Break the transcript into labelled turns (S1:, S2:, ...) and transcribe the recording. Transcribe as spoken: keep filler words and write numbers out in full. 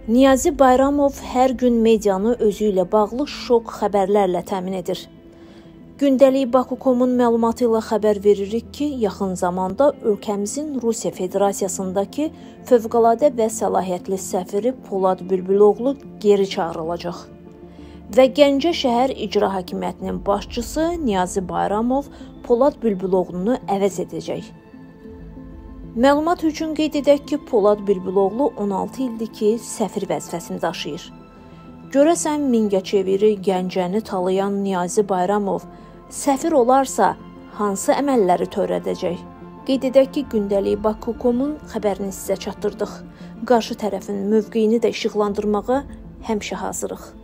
S1: Niyazi Bayramov hər gün medianı özü ilə bağlı şok xəbərlərlə təmin edir. Gündəlik Baku.com'un məlumatı ilə xəbər veririk ki, yaxın zamanda ölkəmizin Rusiya Federasiyasındakı fövqəladə və səlahiyyətli səfiri Polad Bülbüloğlu geri çağırılacaq. Və Gəncə şəhər icra hakimiyyətinin başçısı Niyazi Bayramov Polad Bülbüloğlunu əvəz edəcək. Məlumat üçün qeyd edək ki, Polad Bülbüloğlu on altı ildir ki, səfir vəzifəsini daşıyır. Görəsən Mingəçeviri, Gəncəni talayan Niyazi Bayramov səfir olarsa hansı əməlləri törədəcək? Qeyd edək ki, gündəlik Baku.com'un xəbərini sizə çatdırdıq. Qarşı tərəfin mövqeyini də işıqlandırmağa həmişə hazırıq.